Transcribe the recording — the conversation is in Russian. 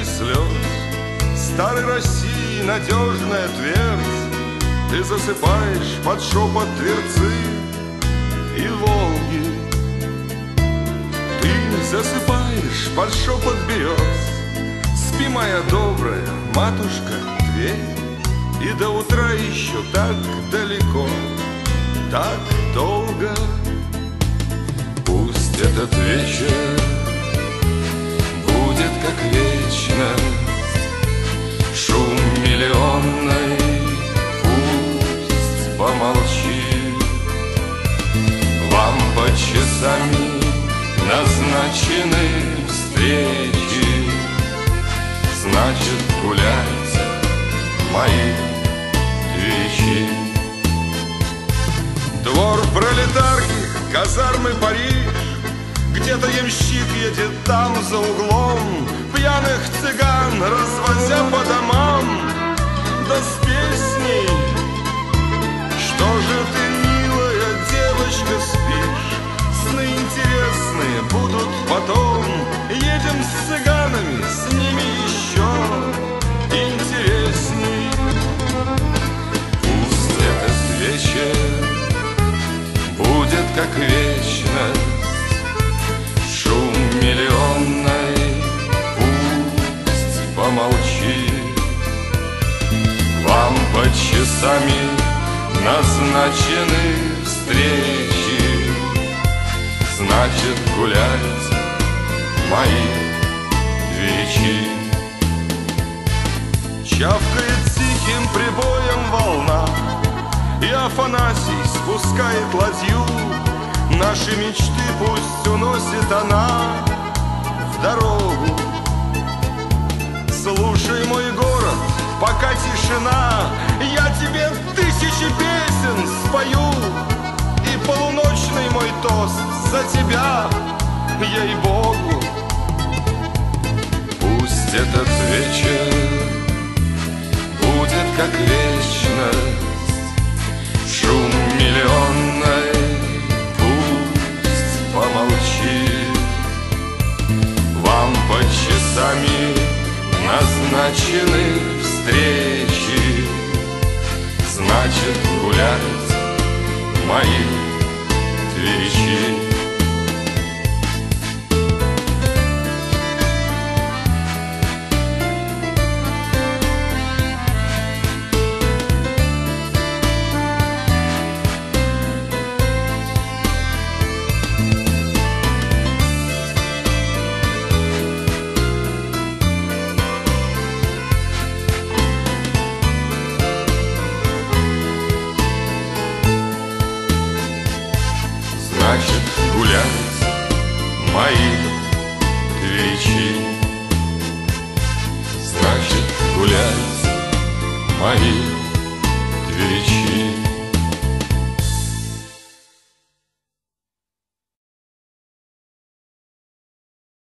и слез. Старой России надежная твердь, ты засыпаешь под шепот Тверцы и Волги. Ты засыпаешь под шепот берез. Спи, моя добрая матушка Тверь, и до утра еще так далеко, так долго. Пусть этот вечер будет как вечность, шум миллионный пусть помолчит. Вам по часами назначены встречи, значит, гуляйте, мои тверичи. Двор пролетарки, казармы Париж, где-то ямщик едет там за углом, пьяных цыган развозя по домам, да с песней: что же ты, милая девочка, спишь? Сны интересные будут потом. Едем с цыганами, с ними еще интересней. Пусть этот вечер будет как вечность, шум миллионный пусть помолчит. Вам по часами назначены встречи, значит, гулять, мои тверичи. Чавкает тихим прибоем волна, и Афанасий спускает ладью. Наши мечты пусть уносит она в дорогу. Слушай, мой город, пока тишина, я тебе тысячи песен спою. И полуночный мой тост за тебя, ей-богу. Пусть этот вечер будет как вечность, шум миллионный пусть помолчит. Вам по часами назначены встречи, значит, гулять, мои тверичи. Значит, гулять, мои тверичи, значит, гулять, мои